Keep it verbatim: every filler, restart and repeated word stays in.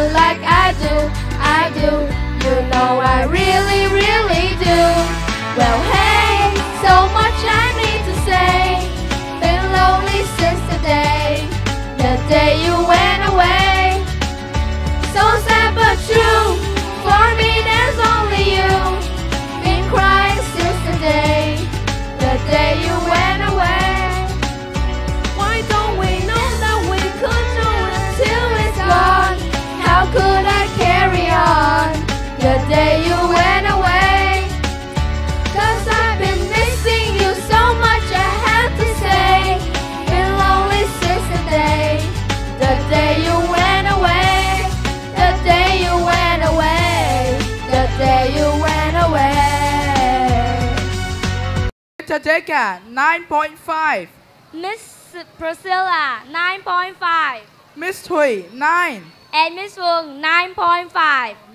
like I do, I do. You know I really, really do. Well, hey, so much I need to say. Been lonely since the day, the day you went away. So sad but true, for me there's only you. Been crying since the day, the day you went away. Why don't we know that we could do it till it's gone? How could I carry on the day you went away? Cause I've been missing you so much, I have to say. Been lonely since the day, the day you went away. The day you went away, the day you went away. Mister Jeka, nine point five. Miss Priscilla, nine point five. Miss Thuy, nine. And Miss Phương, nine point five.